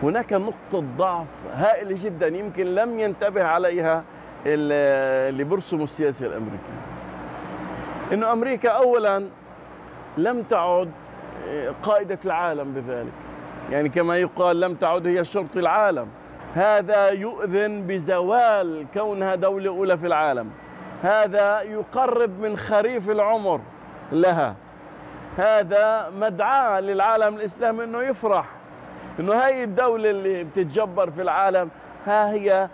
هناك نقطة ضعف هائلة جدا يمكن لم ينتبه عليها اللي بيرسموا السياسة الأمريكية، إنه أمريكا أولا لم تعد قائدة العالم بذلك، يعني كما يقال لم تعد هي شرط العالم. هذا يؤذن بزوال كونها دولة أولى في العالم، هذا يقرب من خريف العمر لها، هذا مدعاة للعالم الإسلامي أنه يفرح أنه هاي الدولة اللي بتتجبر في العالم ها هي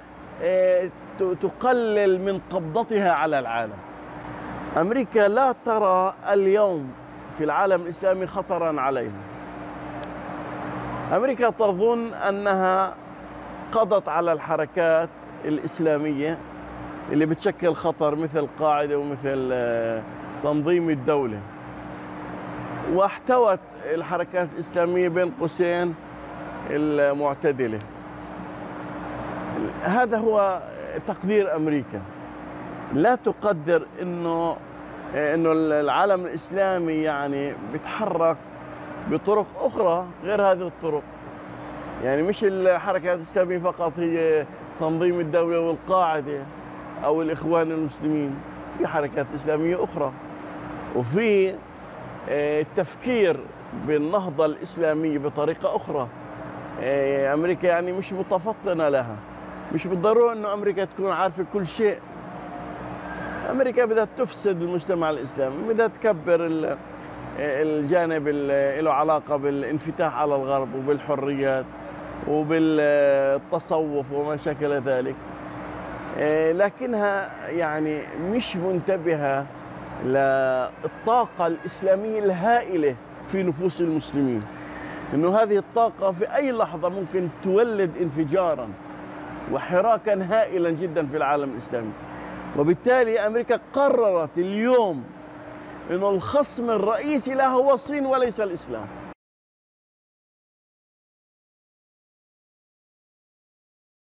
تقلل من قبضتها على العالم. أمريكا لا ترى اليوم في العالم الإسلامي خطراً عليها. أمريكا تظن أنها قضت على الحركات الإسلامية اللي بتشكل خطر مثل القاعدة ومثل تنظيم الدولة، واحتوت الحركات الإسلامية بين قوسين المعتدلة. هذا هو تقدير أمريكا. لا تقدر إنه العالم الإسلامي يعني بيتحرك بطرق أخرى غير هذه الطرق، يعني مش الحركات الإسلامية فقط هي تنظيم الدولة والقاعدة أو الإخوان المسلمين، في حركات إسلامية أخرى، وفي التفكير بالنهضة الإسلامية بطريقة أخرى. أمريكا يعني مش متفطنة لها، مش بالضرورة أنه أمريكا تكون عارفة كل شيء. أمريكا بدها تفسد المجتمع الإسلامي، بدها تكبر الجانب اللي له علاقة بالانفتاح على الغرب وبالحريات وبالتصوف وما شكل ذلك، لكنها يعني مش منتبهة للطاقة الإسلامية الهائلة في نفوس المسلمين، إنه هذه الطاقة في أي لحظة ممكن تولد انفجاراً وحراكاً هائلاً جداً في العالم الإسلامي. وبالتالي أمريكا قررت اليوم إنه الخصم الرئيسي لها هو الصين وليس الإسلام.